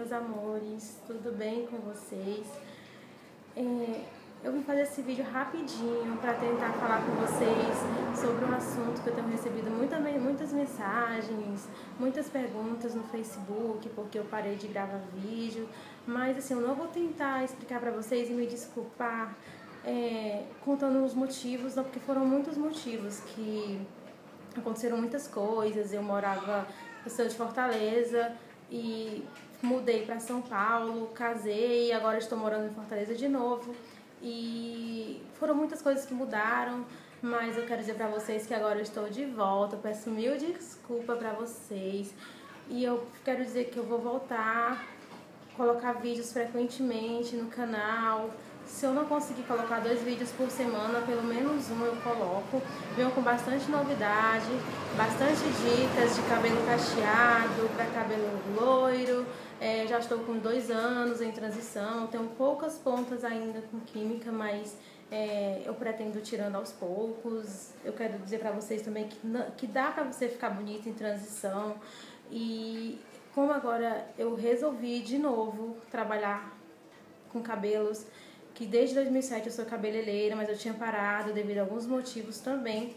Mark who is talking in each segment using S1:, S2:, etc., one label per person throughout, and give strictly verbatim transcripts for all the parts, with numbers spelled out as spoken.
S1: meus amores, tudo bem com vocês? É, eu vim fazer esse vídeo rapidinho para tentar falar com vocês sobre um assunto que eu tenho recebido muita, muitas mensagens, muitas perguntas no Facebook, porque eu parei de gravar vídeo, mas assim, eu não vou tentar explicar para vocês e me desculpar é, contando os motivos, não, porque foram muitos motivos que aconteceram muitas coisas. Eu morava, eu sou de Fortaleza e mudei para São Paulo, casei e agora estou morando em Fortaleza de novo. E foram muitas coisas que mudaram, mas eu quero dizer para vocês que agora eu estou de volta. Peço mil desculpas para vocês e eu quero dizer que eu vou voltar, colocar vídeos frequentemente no canal. Se eu não conseguir colocar dois vídeos por semana, pelo menos um eu coloco. Venho com bastante novidade, bastante dicas de cabelo cacheado para cabelo loiro. É, já estou com dois anos em transição, tenho poucas pontas ainda com química, mas é, eu pretendo tirando aos poucos. Eu quero dizer para vocês também que, que dá para você ficar bonita em transição. E como agora eu resolvi de novo trabalhar com cabelos, que desde dois mil e sete eu sou cabeleireira, mas eu tinha parado devido a alguns motivos também,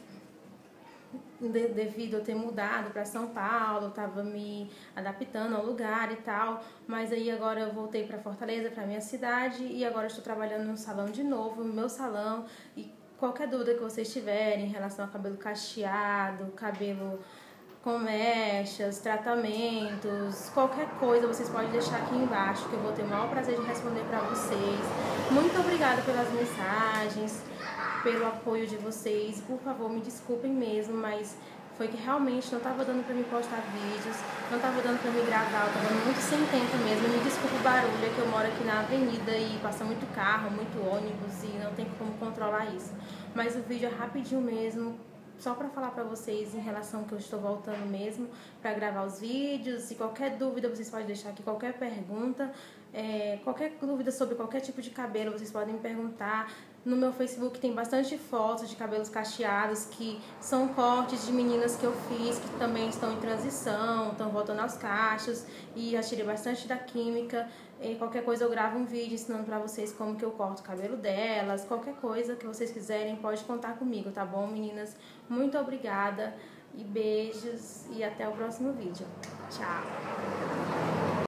S1: de, devido a ter mudado para São Paulo, estava me adaptando ao lugar e tal, mas aí agora eu voltei para Fortaleza, para minha cidade, e agora estou trabalhando no salão de novo, no meu salão. E qualquer dúvida que vocês tiverem em relação ao cabelo cacheado, cabelo com mechas, tratamentos, qualquer coisa, vocês podem deixar aqui embaixo, que eu vou ter o maior prazer de responder para vocês. Muito obrigada pelas mensagens, pelo apoio de vocês. Por favor, me desculpem mesmo, mas foi que realmente não estava dando para me postar vídeos, não estava dando para me gravar, eu estava muito sem tempo mesmo. Me desculpa o barulho, é que eu moro aqui na avenida e passa muito carro, muito ônibus e não tem como controlar isso. Mas o vídeo é rapidinho mesmo, só para falar para vocês em relação que eu estou voltando mesmo para gravar os vídeos. E qualquer dúvida vocês podem deixar aqui, qualquer pergunta, é, qualquer dúvida sobre qualquer tipo de cabelo vocês podem me perguntar. No meu Facebook tem bastante fotos de cabelos cacheados, que são cortes de meninas que eu fiz, que também estão em transição, estão voltando aos cachos, e já tirei bastante da química. E qualquer coisa eu gravo um vídeo ensinando pra vocês como que eu corto o cabelo delas. Qualquer coisa que vocês quiserem pode contar comigo, tá bom, meninas? Muito obrigada e beijos, e até o próximo vídeo. Tchau!